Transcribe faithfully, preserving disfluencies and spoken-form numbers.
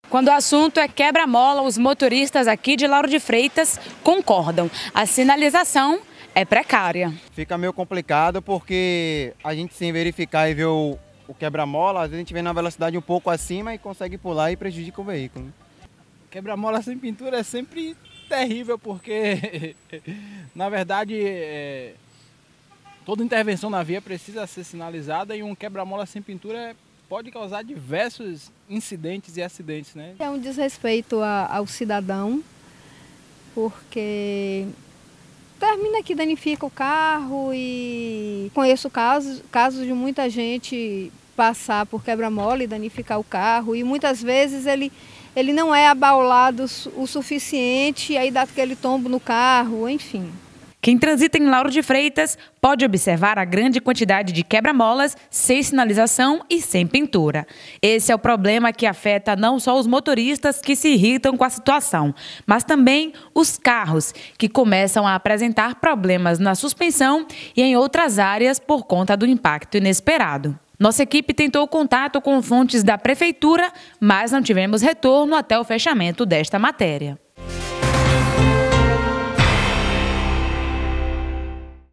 Quando o assunto é quebra-mola, os motoristas aqui de Lauro de Freitas concordam. A sinalização é precária. Fica meio complicado porque a gente, sem verificar e ver o, o quebra-mola, às vezes a gente vem na velocidade um pouco acima e consegue pular e prejudica o veículo. Quebra-mola sem pintura é sempre terrível porque, na verdade, é, toda intervenção na via precisa ser sinalizada e um quebra-mola sem pintura pode causar diversos incidentes e acidentes, né? É um desrespeito a, ao cidadão, porque termina que danifica o carro e conheço casos, casos de muita gente passar por quebra-mola e danificar o carro e muitas vezes ele, ele não é abaulado o suficiente e aí dá aquele tombo no carro, enfim. Quem transita em Lauro de Freitas pode observar a grande quantidade de quebra-molas sem sinalização e sem pintura. Esse é o problema que afeta não só os motoristas que se irritam com a situação, mas também os carros, que começam a apresentar problemas na suspensão e em outras áreas por conta do impacto inesperado. Nossa equipe tentou contato com fontes da prefeitura, mas não tivemos retorno até o fechamento desta matéria.